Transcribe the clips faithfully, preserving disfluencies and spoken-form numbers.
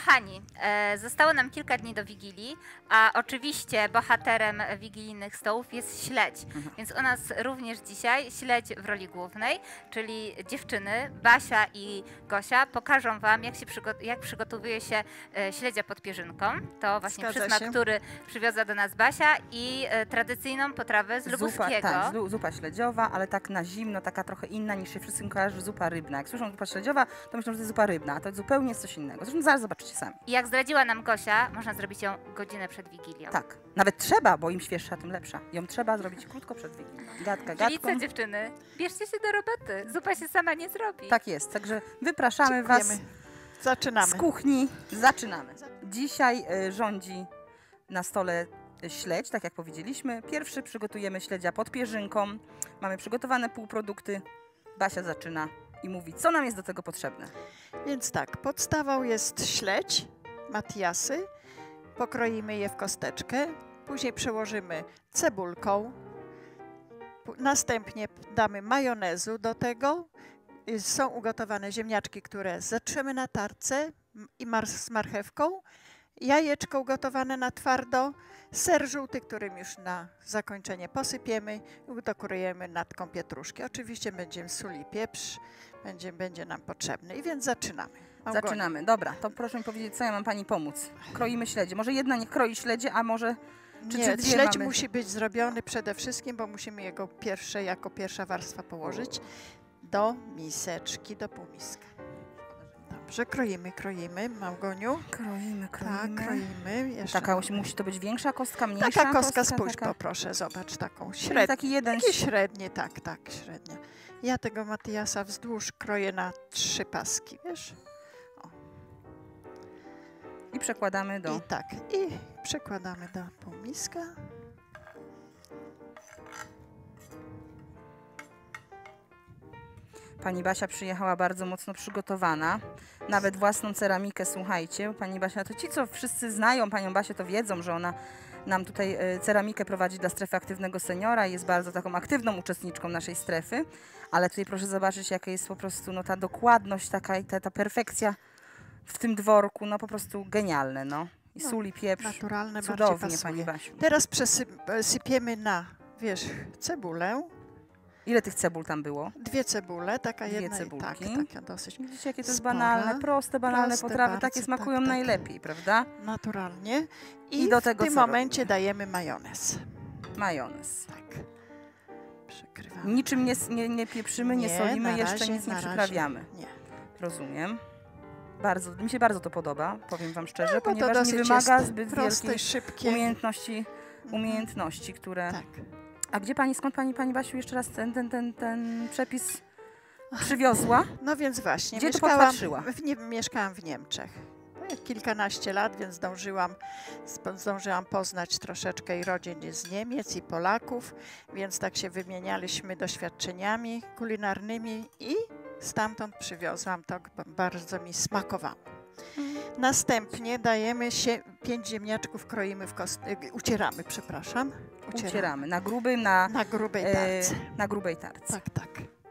Kochani, e, zostało nam kilka dni do Wigilii, a oczywiście bohaterem wigilijnych stołów jest śledź, mhm. więc u nas również dzisiaj śledź w roli głównej, czyli dziewczyny Basia i Gosia pokażą wam, jak, się przygo jak przygotowuje się e, śledzia pod pierzynką. To właśnie Zgadza przysmak, się. który przywiozła do nas Basia i e, tradycyjną potrawę z lubuskiego. Zupa, tak, zupa śledziowa, ale tak na zimno, taka trochę inna niż się wszystkim kojarzy zupa rybna. Jak słyszą zupa śledziowa, to myślą, że to jest zupa rybna, a to zupełnie jest coś innego. Zresztą zaraz zobaczycie sami. I jak zdradziła nam Gosia, można zrobić ją godzinę przed Wigilią. Tak, nawet trzeba, bo im świeższa, tym lepsza. Ją trzeba zrobić krótko przed Wigilią. Gadka, Czyli gadką. co, dziewczyny, bierzcie się do roboty, zupa się sama nie zrobi. Tak jest, także wypraszamy was Zaczynamy. z kuchni. Zaczynamy. Dzisiaj y, rządzi na stole śledź, tak jak powiedzieliśmy. Pierwszy przygotujemy śledzia pod pierzynką. Mamy przygotowane półprodukty. Basia zaczyna i mówi, co nam jest do tego potrzebne. Więc tak, podstawą jest śledź, matiasy. Pokroimy je w kosteczkę. Później przełożymy cebulką. Następnie damy majonezu do tego. Są ugotowane ziemniaczki, które zetrzemy na tarce i mar z marchewką. Jajeczko ugotowane na twardo. Ser żółty, którym już na zakończenie posypiemy i dokrojemy natką pietruszki. Oczywiście będziemy sól i pieprz, będzie, będzie nam potrzebny. I więc zaczynamy. Małgoniu. Zaczynamy. Dobra, to proszę mi powiedzieć, co ja mam pani pomóc. Kroimy śledzie. Może jedna niech kroi śledzie, a może... Czy, Nie, czy dwie śledź mamy? musi być zrobiony przede wszystkim, bo musimy jego pierwsze, jako pierwsza warstwa położyć do miseczki, do półmiska. Dobrze, kroimy, kroimy, Małgoniu. Kroimy, kroimy. Tak, kroimy. Jeszcze Taka musi to być większa kostka, mniejsza Taka kostka, kostka, spójrz, taka... poproszę, zobacz, taką Czyli średnią. taki jeden... Taki średni, tak, tak, średnia. Ja tego Matiasa wzdłuż kroję na trzy paski, wiesz? O. I przekładamy do... I tak, i przekładamy do półmiska. Pani Basia przyjechała bardzo mocno przygotowana. Nawet własną ceramikę, słuchajcie. Pani Basia, to ci, co wszyscy znają Panią Basię, to wiedzą, że ona nam tutaj ceramikę prowadzi dla strefy aktywnego seniora. Jest bardzo taką aktywną uczestniczką naszej strefy. Ale tutaj proszę zobaczyć, jaka jest po prostu no, ta dokładność, taka i ta, ta perfekcja w tym dworku. No po prostu genialne, no. I No, sól i pieprz. naturalne, Cudownie, bardziej Pani pasuje. Basiu. Teraz przesypiemy na wierzch cebulę. Ile tych cebul tam było? Dwie cebule, taka Dwie jedna cebulki. i tak, taka dosyć Widzicie, jakie to jest spora, banalne, proste, banalne proste potrawy, bardzo, takie smakują tak, tak. najlepiej, prawda? naturalnie. I, I do tego w tym co momencie robimy? dajemy majonez. Majonez. Tak. Przykrywamy. Niczym nie, nie, nie pieprzymy, nie, Nie, solimy, na jeszcze razie, nic nie na razie przyprawiamy. Nie. Rozumiem. Bardzo, mi się bardzo to podoba, powiem Wam szczerze, No, bo to ponieważ nie dosyć wymaga jest zbyt proste, wielkich szybkie. umiejętności, umiejętności, które... Tak. A gdzie Pani, skąd Pani, Pani Basiu, jeszcze raz ten, ten, ten, ten przepis przywiozła? No więc właśnie, Gdzie to mieszkałam, podpatrzyła? w nie, mieszkałam w Niemczech. Kilkanaście lat, więc zdążyłam, zdążyłam poznać troszeczkę i rodzin z Niemiec, i Polaków, więc tak się wymienialiśmy doświadczeniami kulinarnymi i stamtąd przywiozłam to, bardzo mi smakowało. Następnie dajemy się, pięć ziemniaczków kroimy w kost... ucieramy, przepraszam. Ucieramy. Ucieramy. Na grubym, na, Na grubej tarce. E, na grubej tarce. Tak, tak.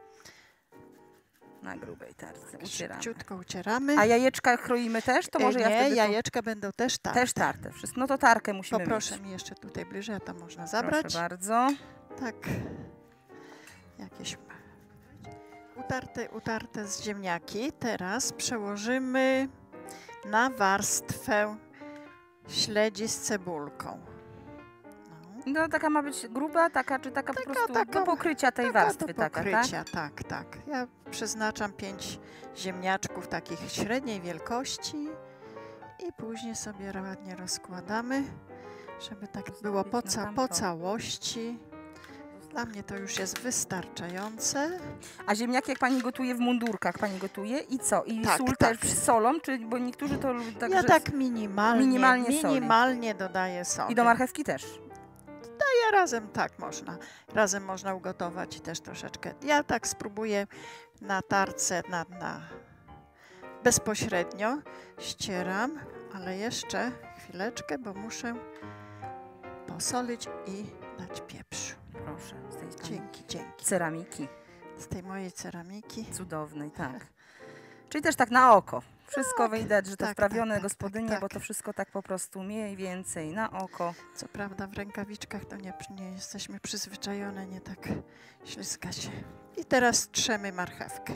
Na grubej tarce ucieramy. Szybciutko ucieramy. A jajeczka kroimy też? To może nie, ja wtedy... jajeczka będą też tarte. Też tarte. Wszystko. No to tarkę musimy Poproszę mieć. mi jeszcze tutaj bliżej, a tam można zabrać. Proszę bardzo. Tak. Jakieś utarte, utarte z ziemniaki. Teraz przełożymy na warstwę śledzi z cebulką. No. No taka ma być gruba, taka czy taka, Taka, po prostu taka, do pokrycia tej taka warstwy, do taka, pokrycia, tak? tak, tak. Ja przeznaczam pięć ziemniaczków takich średniej wielkości i później sobie ładnie rozkładamy, żeby tak było po, ca po całości. Dla mnie to już jest wystarczające. A ziemniaki jak Pani gotuje w mundurkach, Pani gotuje i co? I Tak, sól tak. też z solą, czy, bo niektórzy to tak, Ja że... tak minimalnie, minimalnie soli. minimalnie dodaję soli. I do marchewki też. Ja razem tak można. Razem można ugotować i też troszeczkę. Ja tak spróbuję na tarce, na, na bezpośrednio ścieram, ale jeszcze chwileczkę, bo muszę posolić i dać pieprz. Proszę, z tej Dzięki, dzięki. ceramiki. Z tej mojej ceramiki. Cudownej, tak. Czyli też tak na oko. Wszystko Tak, widać, że to tak, wprawione tak, tak, gospodynie, tak, bo tak. to wszystko tak po prostu mniej więcej na oko. Co prawda w rękawiczkach to nie, nie jesteśmy przyzwyczajone, nie tak ślizgać. I teraz trzemy marchewkę.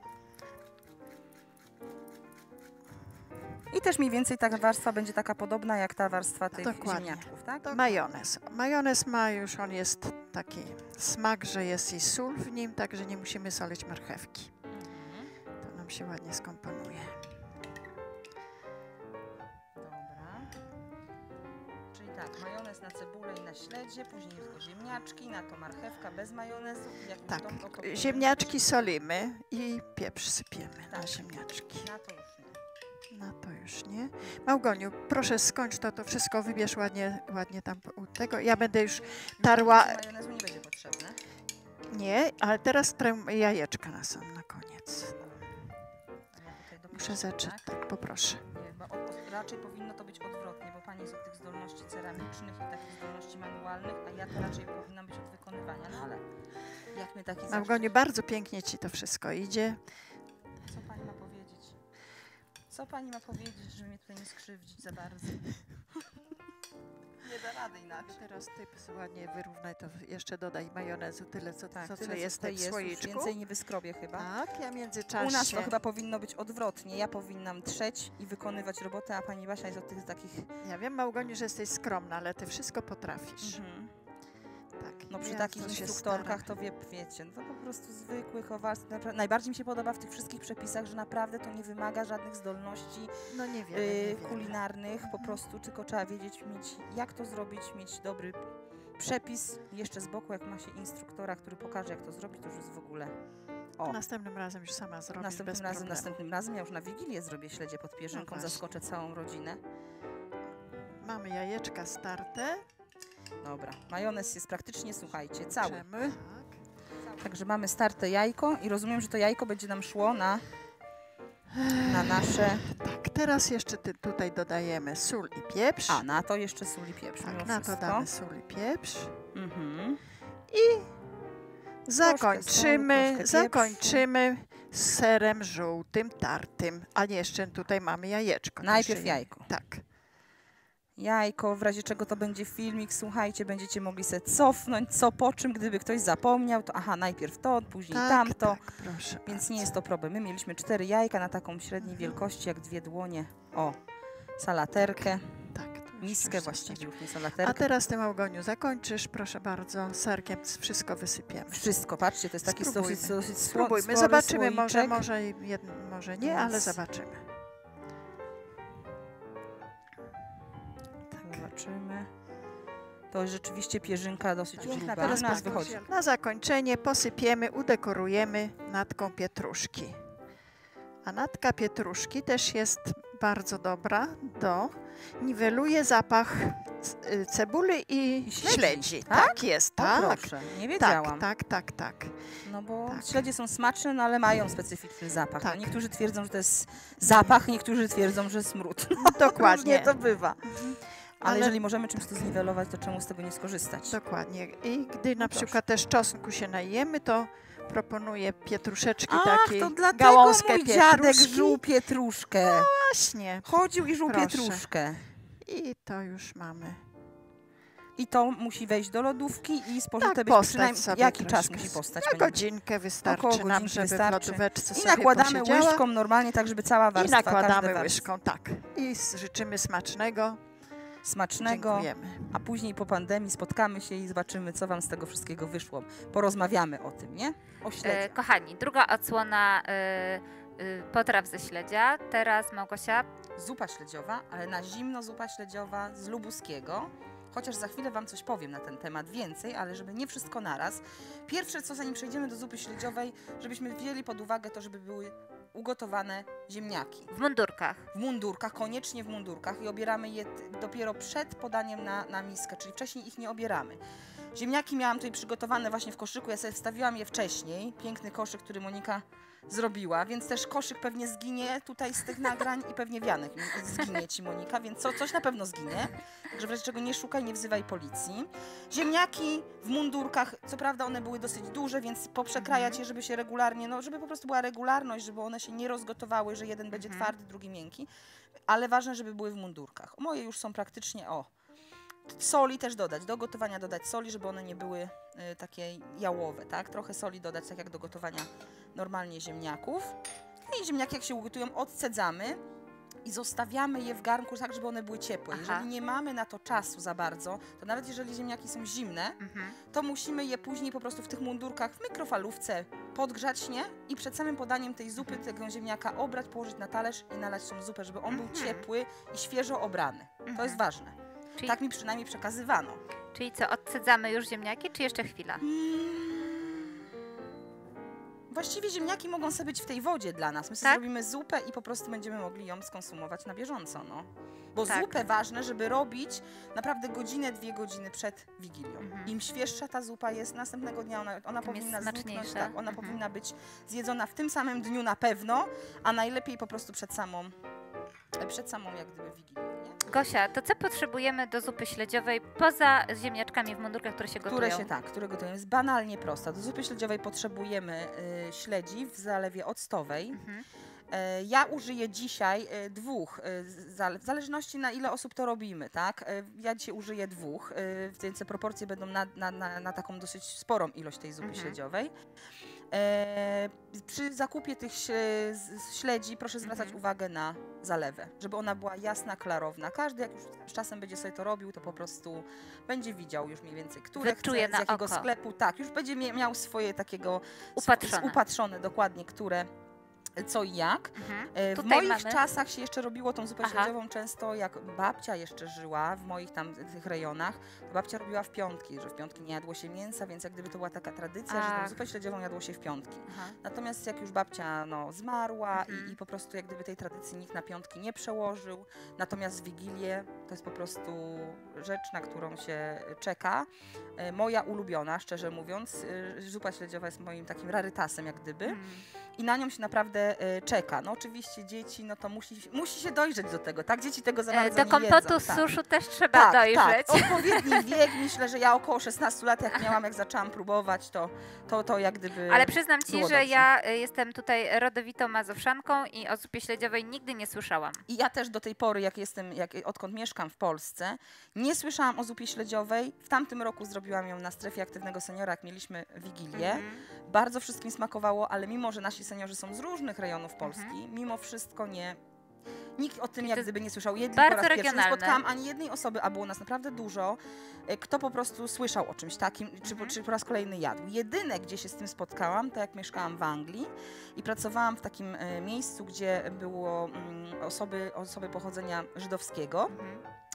I też mniej więcej ta warstwa będzie taka podobna jak ta warstwa tych Dokładnie. ziemniaczków, tak? Majonez. Majonez ma już, on jest taki smak, że jest i sól w nim, także nie musimy solić marchewki. Mhm. To nam się ładnie skomponuje. Dobra. Czyli tak, majonez na cebulę i na śledzie, później tylko ziemniaczki, na to marchewka bez majonezu. I jak już Tak, to- to- to- ziemniaczki solimy i pieprz sypiemy na Tak. ziemniaczki. Na to już nie. No to już nie. Małgoniu, proszę skończ to, to wszystko wybierz ładnie, ładnie tam u tego. Ja będę już tarła. Majonezu nie będzie potrzebne. Nie, ale teraz trę jajeczka na sam na koniec. A ja tutaj dopiero, Muszę zacząć, tak? tak, poproszę. Nie, bo o- o- raczej powinno to być odwrotnie, bo pani jest od tych zdolności ceramicznych i takich zdolności manualnych, a ja to raczej powinnam być od wykonywania. No ale jak mnie taki Małgoniu, zaszczyt, bardzo pięknie ci to wszystko idzie. co pani ma powiedzieć? Co pani ma powiedzieć, żeby mnie tutaj nie skrzywdzić za bardzo? Nie da rady inaczej. Teraz ty ładnie wyrównaj to, jeszcze dodaj majonezu, tyle co, Tak, co, co tyle, jest w tutaj tym jest, już słoiczku. więcej nie wyskrobię chyba. Tak, ja w międzyczasie... U nas to chyba powinno być odwrotnie. Ja powinnam trzeć i wykonywać robotę, a pani Basia jest od tych takich... Ja wiem, Małgoniu, że jesteś skromna, ale ty wszystko potrafisz. Mhm. Tak. No przy ja takich to się instruktorkach staram. to wie, wiecie, no to po prostu zwykły kowalstwo. Napra- Najbardziej mi się podoba w tych wszystkich przepisach, że naprawdę to nie wymaga żadnych zdolności No niewiele, yy, niewiele. kulinarnych, po prostu tylko trzeba wiedzieć, mieć, jak to zrobić, mieć dobry przepis. Jeszcze z boku, jak ma się instruktora, który pokaże, jak to zrobić, to już jest w ogóle... O, Następnym razem już sama zrobisz następnym bez razem, problemu. następnym razem, ja już na Wigilię zrobię śledzie pod pierzynką, właśnie. zaskoczę całą rodzinę. Mamy jajeczka starte. Dobra, majonez jest praktycznie, słuchajcie, cały. Trzemy. Tak. Także mamy starte jajko i rozumiem, że to jajko będzie nam szło na, na nasze... Tak, teraz jeszcze ty, tutaj dodajemy sól i pieprz. A, na to jeszcze sól i pieprz, tak, mimo na to wszystko. damy sól i pieprz. Mhm. I soli, zakończymy, troszkę zakończymy z serem żółtym, tartym. A nie, jeszcze tutaj mamy jajeczko. To Najpierw jeszcze nie- jajko. Tak. Jajko, w razie czego to będzie filmik, słuchajcie, będziecie mogli sobie cofnąć, co po czym, gdyby ktoś zapomniał, to aha, najpierw to, później Tak, tamto. tak, proszę Więc bardzo. nie jest to problem. My mieliśmy cztery jajka na taką średniej wielkości, jak dwie dłonie. O, salaterkę, Tak, to już miskę coś właściwie, zostać. już nie A salaterkę. teraz ty, Małgoniu, zakończysz, proszę bardzo, serkiem wszystko wysypiemy. Wszystko, patrzcie, to jest taki Spróbujmy. dosyć, dosyć sło- Spróbujmy, spory zobaczymy, może, słoiczek. może, jed, może nie, ale Więc- zobaczymy. Zobaczymy. To jest rzeczywiście pierzynka dosyć Piękna gruba. teraz Nas pozwól- wychodzi. Na zakończenie posypiemy, udekorujemy natką pietruszki. A natka pietruszki też jest bardzo dobra do... niweluje zapach c- y, cebuli i, I śledzi, śledzi. tak? Tak jest, O, tak. proszę, nie Tak, wiedziałam. tak, tak, tak. No bo Tak. śledzie są smaczne, no ale mają specyficzny zapach. Tak. No, niektórzy twierdzą, że to jest zapach, niektórzy twierdzą, że smród. Dokładnie. Różnie to bywa. Ale, Ale- jeżeli możemy czymś to zniwelować, to czemu z tego nie skorzystać? Dokładnie. I gdy na No proszę. przykład też czosnku się najemy, to proponuję pietruszeczki Ach, takiej, to dlatego gałązkę mój dziadek pietruszki. żuł pietruszkę. Właśnie. Chodził i żuł Proszę. pietruszkę. I to już mamy. I to musi wejść do lodówki i spożyte Tak, być postać przynajmniej... sobie Jaki troszkę. czas musi postać? Na pani? godzinkę wystarczy Około nam, godzinki żeby wystarczy. w lodóweczce I sobie nakładamy posiedziała. łyżką normalnie, tak żeby cała I warstwa, nakładamy każda warstwa. łyżką, tak. I s- życzymy smacznego. Smacznego. Dziękujemy. A później po pandemii spotkamy się i zobaczymy, co wam z tego wszystkiego wyszło. Porozmawiamy o tym, nie? O E, śledziach. kochani, druga odsłona e, e, potraw ze śledzia. Teraz Małgosia. Zupa śledziowa, ale na zimno zupa śledziowa z lubuskiego. Chociaż za chwilę wam coś powiem na ten temat więcej, ale żeby nie wszystko naraz. Pierwsze co, zanim przejdziemy do zupy śledziowej, żebyśmy wzięli pod uwagę to, żeby były ugotowane ziemniaki. W mundurkach. W mundurkach, koniecznie w mundurkach i obieramy je t- dopiero przed podaniem na, na miskę, czyli wcześniej ich nie obieramy. Ziemniaki miałam tutaj przygotowane właśnie w koszyku, ja sobie wstawiłam je wcześniej. Piękny koszyk, który Monika zrobiła, więc też koszyk pewnie zginie tutaj z tych nagrań i pewnie wianek zginie ci, Monika, więc co, coś na pewno zginie, że w razie czego nie szukaj, nie wzywaj policji. Ziemniaki w mundurkach, co prawda one były dosyć duże, więc poprzekrajać je, żeby się regularnie, no żeby po prostu była regularność, żeby one się nie rozgotowały, że jeden będzie Mhm. twardy, drugi miękki, ale ważne, żeby były w mundurkach. Moje już są praktycznie, o, soli też dodać, do gotowania dodać soli, żeby one nie były y, takie jałowe, tak? Trochę soli dodać, tak jak do gotowania normalnie ziemniaków. I ziemniaki jak się ugotują, odcedzamy i zostawiamy je w garnku tak, żeby one były ciepłe. Aha. Jeżeli nie mamy na to czasu za bardzo, to nawet jeżeli ziemniaki są zimne, Mhm. to musimy je później po prostu w tych mundurkach w mikrofalówce podgrzać, nie? I przed samym podaniem tej zupy, tego ziemniaka obrać, położyć na talerz i nalać tą zupę, żeby on był Mhm. ciepły i świeżo obrany. To Mhm. jest ważne. Czyli, Tak mi przynajmniej przekazywano. czyli co, odcedzamy już ziemniaki, czy jeszcze chwila? Mm. Właściwie ziemniaki mogą sobie być w tej wodzie dla nas. My sobie Tak? zrobimy zupę i po prostu będziemy mogli ją skonsumować na bieżąco, no. Bo Tak. zupę ważne, żeby robić naprawdę godzinę, dwie godziny przed Wigilią. Mhm. Im świeższa ta zupa jest, następnego dnia ona, ona Tym powinna jest zniknąć, smaczniejsza. tak, ona Mhm. powinna być zjedzona w tym samym dniu na pewno, a najlepiej po prostu przed samą, przed samą jak gdyby Wigilią, nie? Gosia, to co potrzebujemy do zupy śledziowej poza ziemniaczkami w mundurkach, które się gotują? Które się tak, które gotują. Jest banalnie prosta. Do zupy śledziowej potrzebujemy y, śledzi w zalewie octowej. Mhm. E, Ja użyję dzisiaj e, dwóch, e, zale- w zależności na ile osób to robimy, tak? E, Ja dzisiaj użyję dwóch, e, więc te proporcje będą na, na, na, na taką dosyć sporą ilość tej zupy Mhm. śledziowej. E, Przy zakupie tych śle- z- śledzi proszę zwracać Mhm. uwagę na zalewę, żeby ona była jasna, klarowna. Każdy jak już z czasem będzie sobie to robił, to po prostu będzie widział już mniej więcej, które Wyczuje chce, na z jakiego oko. sklepu. Tak, już będzie mie- miał swoje takiego Upatrzone. upatrzone dokładnie, które co i jak. Mhm. E, W Tutaj moich mamy- czasach się jeszcze robiło tą zupę Aha. śledziową często, jak babcia jeszcze żyła w moich tam tych rejonach, to babcia robiła w piątki, że w piątki nie jadło się mięsa, więc jak gdyby to była taka tradycja, że tą Ach. zupę śledziową jadło się w piątki. Aha. Natomiast jak już babcia no, zmarła Mhm. i, i po prostu jak gdyby tej tradycji nikt na piątki nie przełożył, natomiast Wigilię to jest po prostu rzecz, na którą się czeka. E, Moja ulubiona, szczerze mówiąc, e, zupa śledziowa jest moim takim rarytasem jak gdyby. Mm. I na nią się naprawdę e, czeka. No oczywiście dzieci, no to musi, musi się dojrzeć do tego, tak? Dzieci tego za E, bardzo Do nie kompotu jedzą. z tak. suszu też trzeba Tak, dojrzeć. tak. Odpowiedni wiek, myślę, że ja około szesnastu lat, jak miałam, jak zaczęłam próbować, to, to, to jak gdyby... Ale przyznam ci, było że dobrze. ja y, jestem tutaj rodowitą Mazowszanką i o zupie śledziowej nigdy nie słyszałam. I ja też do tej pory, jak jestem, jak, odkąd mieszkam w Polsce, nie słyszałam o zupie śledziowej. W tamtym roku zrobiłam ją na strefie aktywnego seniora, jak mieliśmy Wigilię. Mhm. Bardzo wszystkim smakowało, ale mimo, że nasi seniorzy są z różnych rejonów Polski, Mhm. mimo wszystko nie... Nikt o tym I to jak jest gdyby nie słyszał. Jedli bardzo po raz pierwszy. Nie regionalne. spotkałam ani jednej osoby, a było nas naprawdę dużo, e, kto po prostu słyszał o czymś takim, czy, Mhm. czy po raz kolejny jadł. Jedyne, gdzie się z tym spotkałam, to jak mieszkałam w Anglii i pracowałam w takim e, miejscu, gdzie było mm, osoby, osoby pochodzenia żydowskiego. Mhm.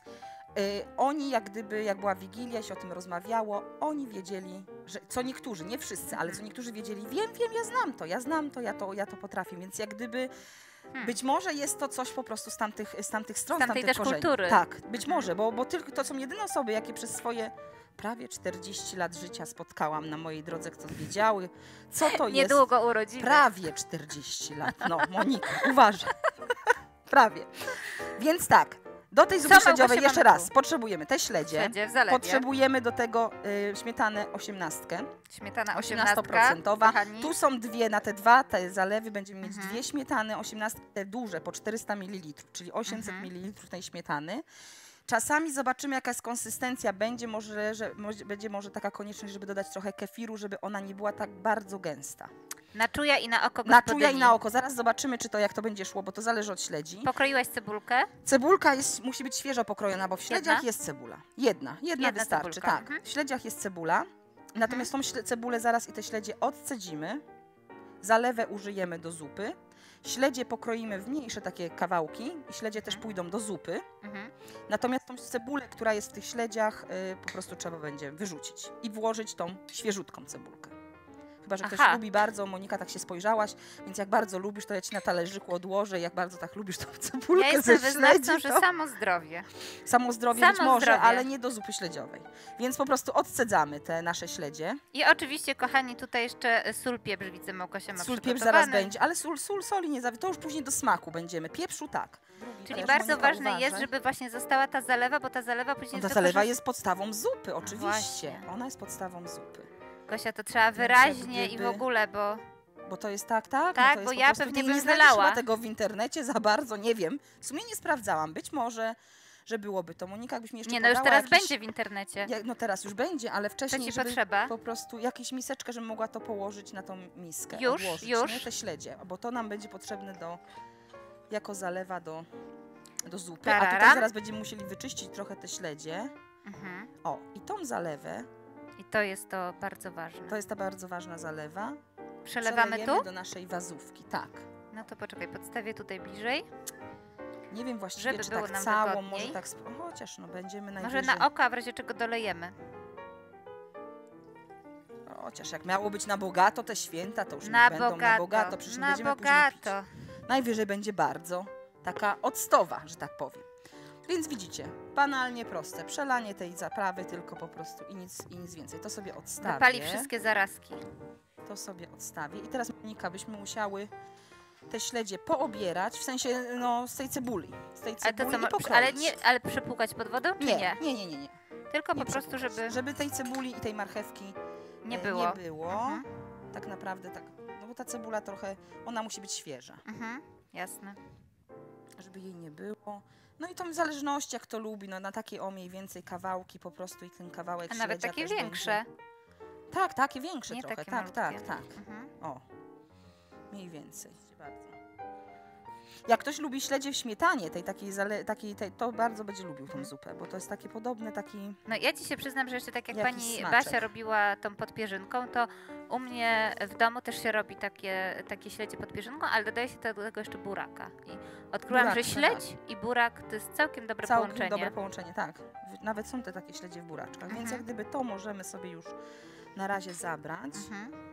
Y, oni jak gdyby, jak była Wigilia, się o tym rozmawiało, oni wiedzieli, że co niektórzy, nie wszyscy, ale co niektórzy wiedzieli, wiem, wiem, ja znam to, ja znam to, ja to, ja to potrafię, więc jak gdyby Hmm. być może jest to coś po prostu z tamtych, z tamtych stron, Z tamtej tamtych też korzeni. kultury. Tak, być może, bo, bo tylko to są jedyne osoby, jakie przez swoje prawie czterdzieści lat życia spotkałam na mojej drodze, kto wiedziały, co to jest. Niedługo urodziny. Prawie czterdzieści lat, no Monika, uważaj. Prawie. Więc tak, do tej Co, zupy Małgosia, śledziowej jeszcze mamy raz tu? potrzebujemy te śledzie. Śledzie w zalewie. Potrzebujemy do tego y, śmietanę osiemnastkę, Śmietana osiemnasto osiemnastka. procentowa. Kochani. Tu są dwie, na te dwa te zalewy będziemy mieć Mhm. dwie śmietany, osiemnastki te duże po czterysta mililitrów, czyli osiemset Mhm. mililitrów tej śmietany. Czasami zobaczymy, jaka jest konsystencja. Będzie może, że, może, będzie może taka konieczność, żeby dodać trochę kefiru, żeby ona nie była tak bardzo gęsta. Na czuja i na oko Na gospodyni. czuja i na oko. Zaraz zobaczymy, czy to jak to będzie szło, bo to zależy od śledzi. Pokroiłaś cebulkę. Cebulka jest, musi być świeżo pokrojona, bo w śledziach Jedna? jest cebula. Jedna, jedna, Jedna wystarczy, cebulka, tak. mhm. W śledziach jest cebula, natomiast tą śle- cebulę zaraz i te śledzie odcedzimy, zalewę użyjemy do zupy, śledzie pokroimy w mniejsze takie kawałki i śledzie też Mhm. pójdą do zupy, Mhm. natomiast tą cebulę, która jest w tych śledziach, y, po prostu trzeba będzie wyrzucić i włożyć tą świeżutką cebulkę. Chyba że ktoś Aha. lubi bardzo, Monika, tak się spojrzałaś, więc jak bardzo lubisz, to ja ci na talerzyku odłożę, jak bardzo tak lubisz tą cebulkę Ja jestem ze wyznawcą, śledzi, że to samo zdrowie. samo zdrowie samo być może, zdrowie. ale nie do zupy śledziowej. Więc po prostu odcedzamy te nasze śledzie. I oczywiście, kochani, tutaj jeszcze sól, pieprz, widzę, Małgosia ma Sól, pieprz przygotowany. zaraz będzie, ale sól, sól, soli nie zawi, to już później do smaku będziemy. Pieprzu tak. Czyli Też, bardzo Monika, ważne jest, uważaj. żeby właśnie została ta zalewa, bo ta zalewa później... Ta do zalewa koszy- jest podstawą zupy, oczywiście. właśnie. Ona jest podstawą zupy. Gosia, to trzeba Więc jak wyraźnie i w gdyby- ogóle, bo... Bo to jest tak, tak? Tak, no to bo jest po ja prostu, pewnie ty bym nie znajdziesz wylała. chyba tego w internecie za bardzo, nie wiem. W sumie nie sprawdzałam. Być może, że byłoby to. Monika, jakbyś mi jeszcze Nie, no już podała teraz jakiś... będzie w internecie. Ja, no teraz już będzie, ale Co wcześniej, ci żeby potrzeba? po prostu jakąś miseczkę, żebym mogła to położyć na tą miskę. Już, odłożyć, już. Nie? Te śledzie, bo to nam będzie potrzebne do, jako zalewa do, do zupy. A Tararam. tutaj zaraz będziemy musieli wyczyścić trochę te śledzie. Mhm. O, i tą zalewę, I to jest to bardzo ważne. to jest ta bardzo ważna zalewa. Przelewamy Przelejemy tu? do naszej wazówki, tak. No to poczekaj, podstawię tutaj bliżej. Nie wiem właściwie, Żeby czy było tak nam całą, wygodniej. może tak, sp- chociaż no będziemy Może najwyżej. na oko, a w razie czego dolejemy. Chociaż jak miało być na bogato te święta, to już Na nie będą bogato. na bogato, przecież nie Na będziemy bogato. później pić. Najwyżej będzie bardzo taka octowa, że tak powiem. Więc widzicie, banalnie proste, przelanie tej zaprawy tylko po prostu i nic, i nic więcej. To sobie odstawię. Zapali wszystkie zarazki. To sobie odstawię. I teraz, Monika, byśmy musiały te śledzie poobierać, w sensie no, z tej cebuli. Z tej Ale to cebuli co, i mo- pokroić. ale, nie, ale przepłukać pod wodą, czy nie? nie, nie, nie, nie, nie. Tylko Nie po prostu, przepłukać. żeby Żeby tej cebuli i tej marchewki nie e, było. Nie było. Mhm. Tak naprawdę tak. No bo ta cebula trochę, ona musi być świeża, Mhm. Jasne. żeby jej nie było. No i to w zależności jak to lubi, no na takiej o mniej więcej kawałki po prostu i ten kawałek A nawet śledzia takie też większe. Będzie... Tak, takie większe Nie trochę, takie tak, tak, malutkie. tak. Mhm. O, mniej więcej. Bardzo. Jak ktoś lubi śledzie w śmietanie, tej takiej, zale, takiej tej, to bardzo będzie lubił tą Mhm. zupę, bo to jest takie podobne, taki... No ja ci się przyznam, że jeszcze tak jak Jakiś pani smaczek. Basia robiła tą podpierzynką, to u mnie w domu też się robi takie, takie śledzie pod pierzynką, ale dodaje się do tego jeszcze buraka. I odkryłam, Burak, że śledź i burak to jest całkiem dobre Całkiem połączenie. dobre połączenie, tak. W- Nawet są te takie śledzie w buraczkach, więc Mhm. jak gdyby to możemy sobie już na razie zabrać. Mhm.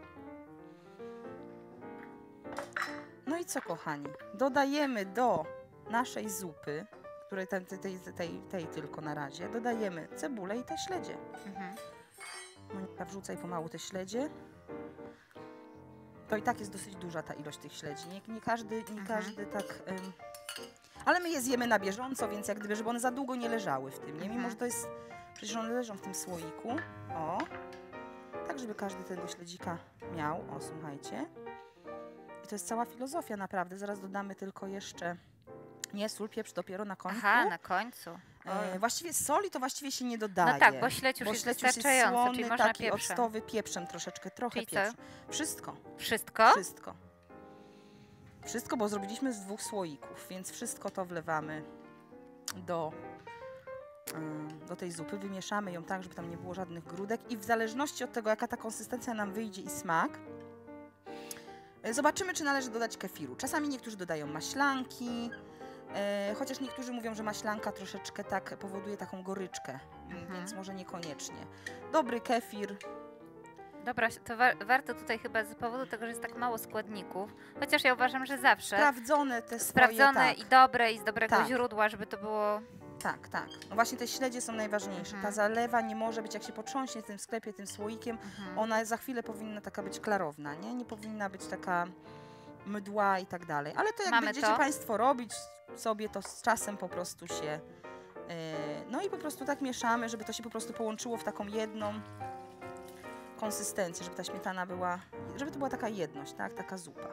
No i co, kochani? Dodajemy do naszej zupy, której tej, tej, tej, tej, tej tylko na razie, dodajemy cebulę i te śledzie. Mhm. Monika, wrzucaj pomału te śledzie. To i tak jest dosyć duża ta ilość tych śledzi. Nie, nie każdy, nie Mhm. każdy tak... Ym... Ale my je zjemy na bieżąco, więc jak gdyby, żeby one za długo nie leżały w tym, nie? Mimo, Mhm. że to jest... Przecież one leżą w tym słoiku. O. Tak, żeby każdy tego śledzika miał. O, słuchajcie. I to jest cała filozofia naprawdę. Zaraz dodamy tylko jeszcze... Nie, sól, pieprz dopiero na końcu. Aha, na końcu. E, właściwie soli to właściwie się nie dodaje. No tak, bo śledź już Bo jest śledź już jest wystarczający, słony, czyli można taki pieprzem. octowy, pieprzem troszeczkę, trochę Czyli co? pieprzu. Wszystko, Wszystko? wszystko. Wszystko, bo zrobiliśmy z dwóch słoików, więc wszystko to wlewamy do, ym, do tej zupy. Wymieszamy ją tak, żeby tam nie było żadnych grudek i w zależności od tego, jaka ta konsystencja nam wyjdzie i smak, y, zobaczymy, czy należy dodać kefiru. Czasami niektórzy dodają maślanki, y, chociaż niektórzy mówią, że maślanka troszeczkę tak powoduje taką goryczkę, Mhm. więc może niekoniecznie. Dobry kefir. Dobra, to wa warto tutaj chyba z powodu tego, że jest tak mało składników, chociaż ja uważam, że zawsze Sprawdzone te swoje, sprawdzone tak, i dobre i z dobrego Tak. źródła, żeby to było... tak, tak. No właśnie te śledzie są najważniejsze. Ta Mhm. zalewa nie może być, jak się potrząśnie w tym sklepie, tym słoikiem, Mhm. ona za chwilę powinna taka być klarowna, nie? Nie powinna być taka mdła i tak dalej. Ale to jak Mamy będziecie to. Państwo robić sobie, to z czasem po prostu się... Yy, no i po prostu tak mieszamy, żeby to się po prostu połączyło w taką jedną konsystencję, żeby ta śmietana była, żeby to była taka jedność, tak? Taka zupa.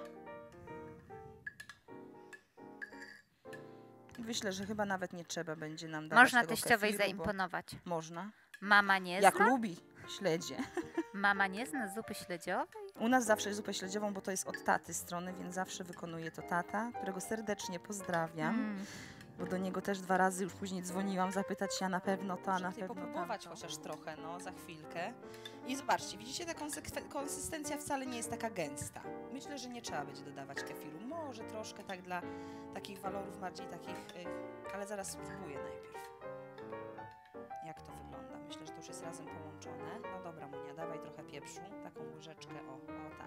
Myślę, że chyba nawet nie trzeba będzie nam dawać Można tego teściowej kefiru, bo zaimponować. można. Mama nie Jak zna? lubi śledzie. Mama nie zna zupy śledziowej? U nas zawsze jest zupę śledziową, bo to jest od taty strony, więc zawsze wykonuje to tata, którego serdecznie pozdrawiam, Mm. bo do niego też dwa razy już później dzwoniłam zapytać się, a na pewno to, a na pewno popróbować tamto. chociaż trochę, no, za chwilkę. I zobaczcie, widzicie, ta konsekwe- konsystencja wcale nie jest taka gęsta. Myślę, że nie trzeba będzie dodawać kefiru. Może troszkę tak dla takich walorów bardziej takich, y, ale zaraz spróbuję najpierw. Jak to wygląda? Myślę, że to już jest razem połączone. No dobra, Monia, dawaj trochę pieprzu, taką łyżeczkę, o, o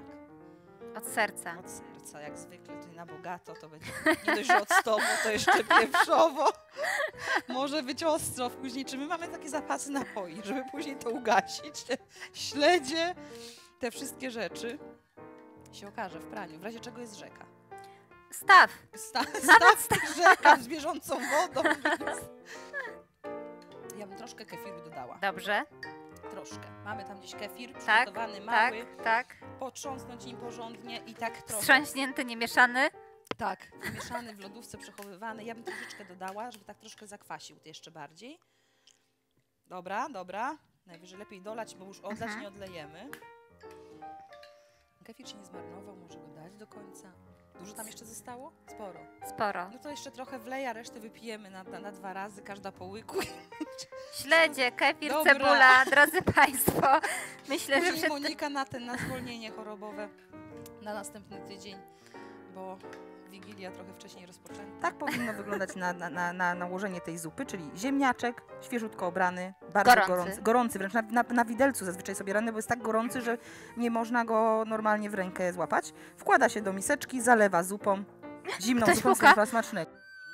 Od serca. Od serca, jak zwykle, tutaj na bogato, to będzie nie dość, że octowo, to jeszcze pieprzowo. Może być ostro później. Czy my mamy takie zapasy napoi, żeby później to ugasić? Te śledzie, te wszystkie rzeczy się okaże w praniu. W razie czego jest rzeka. Staw. Sta Nawet staw rzeka z bieżącą wodą. Ja bym troszkę kefiru dodała. Dobrze. Troszkę. Mamy tam gdzieś kefir Tak, przygotowany, tak, mały. tak. Potrząsnąć nim porządnie i tak trochę. Wstrząśnięty, niemieszany. Tak, mieszany w lodówce, przechowywany. Ja bym troszeczkę dodała, żeby tak troszkę zakwasił jeszcze bardziej. Dobra, dobra. Najwyżej lepiej dolać, bo już odlać Mhm. nie odlejemy. Kefir się nie zmarnował, może go dać do końca. Dużo tam jeszcze zostało? Sporo. Sporo. No to jeszcze trochę wleję, a resztę wypijemy na, na, na dwa razy, każda po łyku. Śledzie, kefir, Dobra. cebula, drodzy Państwo. Myślę, że Później przed tym... Monika na ten, na zwolnienie chorobowe na następny tydzień, bo Wigilia trochę wcześniej rozpoczęta. Tak powinno wyglądać na, na, na, na nałożenie tej zupy, czyli ziemniaczek, świeżutko obrany, bardzo Gorący. gorący, gorący wręcz na, na, na widelcu zazwyczaj sobie rany, bo jest tak gorący, że nie można go normalnie w rękę złapać. Wkłada się do miseczki, zalewa zupą, zimną Ktoś zupą puka? smacznego. smacznego.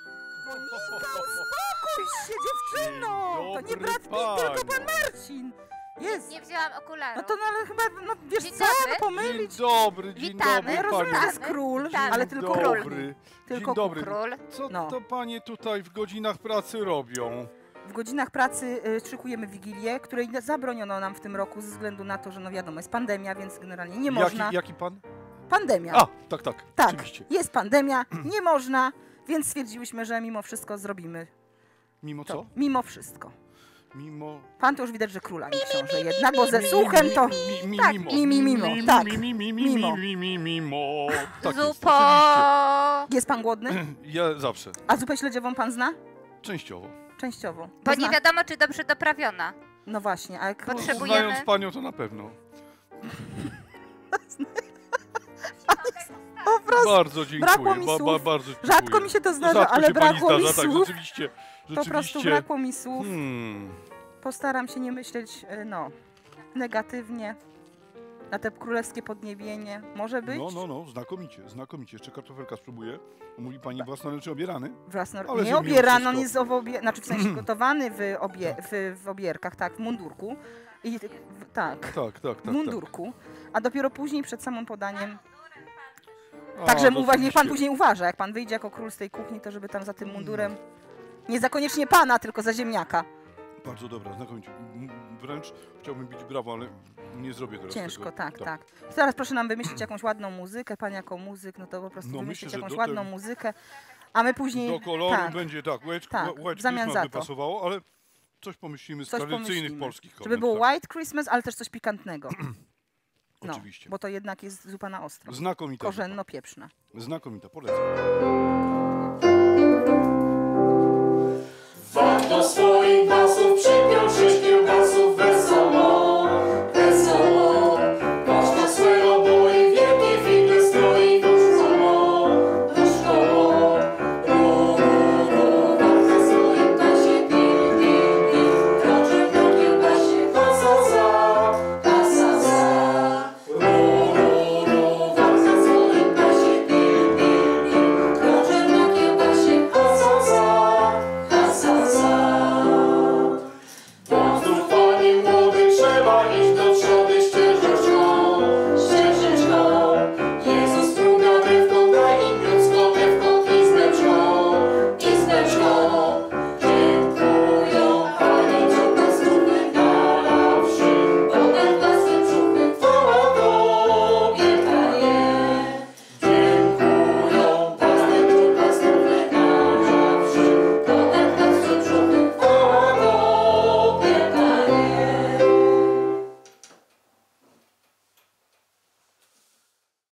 Uspokój się, dziewczyno! To nie Dobry Brad Pitt, panie. tylko pan Marcin! Jest! Nie wzięłam okularów. No to no, ale chyba, no wiesz Dzień co, dobry. no pomylić. Dzień dobry, dzień Witamy. dobry, Ja rozumiem, panie. że jest król, Witamy. ale Dzień tylko król. dobry. Tylko Dzień dobry. Król. Co No. to panie tutaj w godzinach pracy robią? W godzinach pracy y, szykujemy Wigilię, której zabroniono nam w tym roku ze względu na to, że no wiadomo, jest pandemia, więc generalnie nie można. Jaki, jaki pan? Pandemia. A, tak, tak, tak, oczywiście. jest pandemia, nie można, więc stwierdziłyśmy, że mimo wszystko zrobimy Mimo to. co? Mimo wszystko. Mimo... Pan to już widać, że króla nie książę jednak, bo ze słuchem to... Mi, mi, tak, mimo. mi, mi, mimo, Mi, tak, mi, mi, mi, mi, mimo. mi, mi, mimo. Tak jest, Zupo. oczywiście. Jest pan głodny? Ja zawsze. A zupę śledziową pan zna? Częściowo. Częściowo. Bo Zna- nie wiadomo, czy dobrze doprawiona. No właśnie, a jak król... Potrzebujemy- Znając panią to na pewno. Po prostu Bardzo dziękuję. brakło mi ba, ba, słów. bardzo dziękuję. Rzadko mi się to zdarza, Rzadko ale się pani brakło mi zdarza, tak, słów. rzeczywiście. Po prostu Rzeczywiście. brakło mi słów. Hmm. Postaram się nie myśleć, y, no, negatywnie. Na te królewskie podniebienie. Może być? No, no, no, znakomicie, znakomicie. Jeszcze kartofelka spróbuję. Mówi pani własnoręcznie obierany? Własno... Ale Nie zjemy obierany, on wszystko. jest w obie... znaczy w sensie gotowany w, obie... w, w obierkach, tak, w mundurku. I, w, tak, Tak, tak, tak. w tak. mundurku. A dopiero później, przed samym podaniem. A, Także no uwa... niech pan oczywiście. później uważa, jak pan wyjdzie jako król z tej kuchni, to żeby tam za tym mundurem. Nie za koniecznie pana, tylko za ziemniaka. Bardzo dobra, znakomicie. M- Wręcz chciałbym bić brawo, ale nie zrobię teraz Ciężko, tego. tak, tak. Teraz proszę nam wymyślić jakąś ładną muzykę, pan jako muzyk, no to po prostu No, wymyślić myślę, że jakąś do ładną te- muzykę, a my później... Do koloru tak, będzie tak, White, tak, white w zamian Christmas za by to. pasowało, ale coś pomyślimy z Coś tradycyjnych pomyślimy. polskich kolor. Żeby było tak. White Christmas, ale też coś pikantnego. No, Oczywiście. bo to jednak jest zupa na ostro. Znakomita. Korzenno-pieprzna. zupa. Znakomita, polecam. Wam do swoich